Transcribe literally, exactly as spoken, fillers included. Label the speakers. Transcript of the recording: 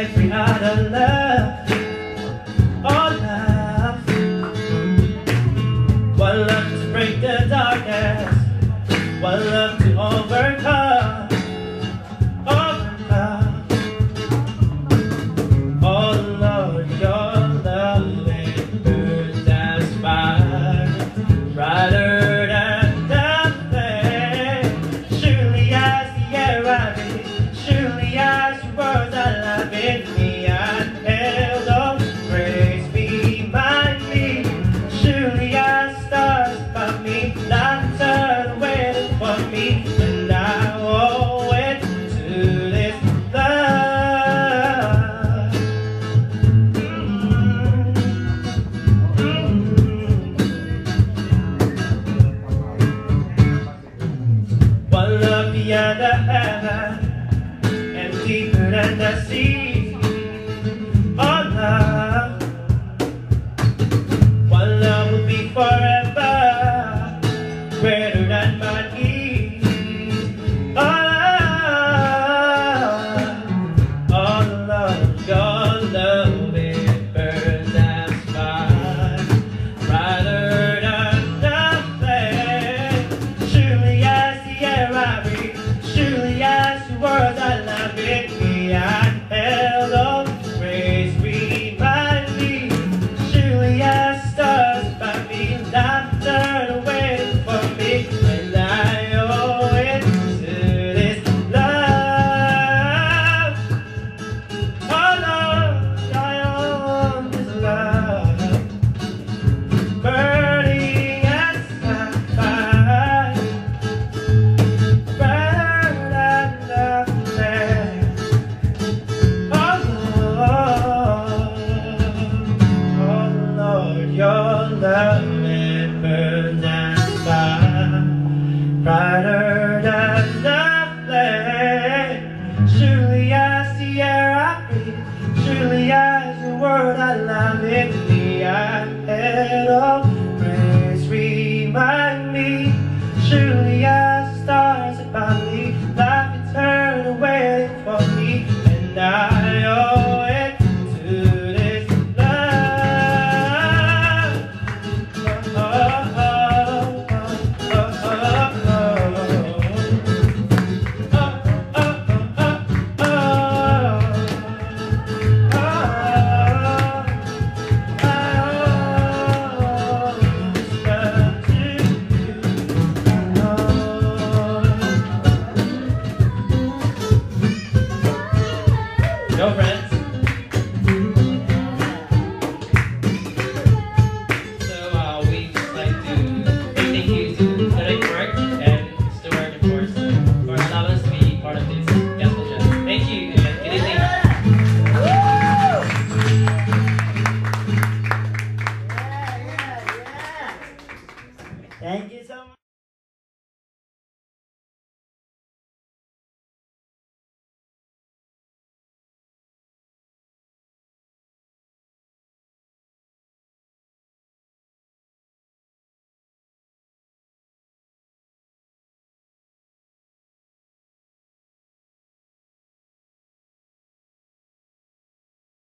Speaker 1: every other love. Oh love, one love to break the darkness, one love to overcome, overcome. Oh Lord, your love it burns as fire, brighter than the flame. Surely as the air I breathe, surely as your words I love in me, and held on, praise remind me. Surely as stars above me, lantern waiting for me, and I owe it to this love. Mm-hmm. One love beyond the heaven, and deeper than the sea. Oh love, one love will be forever, greater than my needs. Oh love, oh love, your love it burns as fire, brighter than the flame. Surely as the air I breathe, surely as the words I love in me, I held on, praise remind me. Surely as stars by me, laughter waiting for me, and I owe it to this love. Oh Lord, I owe this love, burning as fire, brighter than the flame. Oh Lord, your love it burns as fire, brighter than the flame. Surely as the air I breathe, surely as the word I love in me, I had all praise remind me. Surely as the stars above me, life eternal waiting for me, and I owe it to this love. Oh, oh, oh, oh, oh, oh, oh, oh, oh, oh, oh, oh. Go, friend.